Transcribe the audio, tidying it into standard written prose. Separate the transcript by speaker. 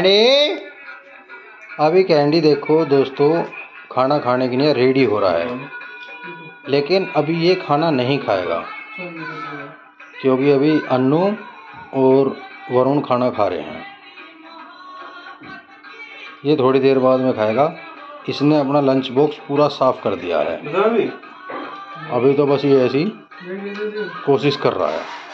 Speaker 1: Candy, अभी candy देखो दोस्तों खाना खाने के लिए रेडी हो रहा है, लेकिन अभी ये खाना नहीं खाएगा क्योंकि अभी अन्नू और वरुण खाना खा रहे हैं। ये थोड़ी देर बाद में खाएगा। इसने अपना लंच बॉक्स पूरा साफ कर दिया है। अभी तो बस ये ऐसी कोशिश कर रहा है।